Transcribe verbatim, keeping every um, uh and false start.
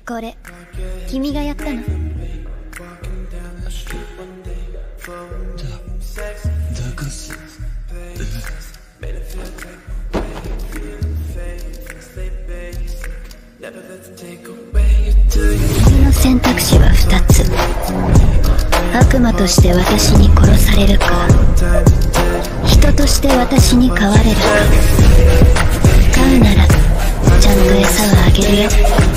これ君がやったの？ だだかす君の選択肢はふたつ。悪魔として私に殺されるか、人として私に飼われるか。飼うならちゃんと餌はあげるよ。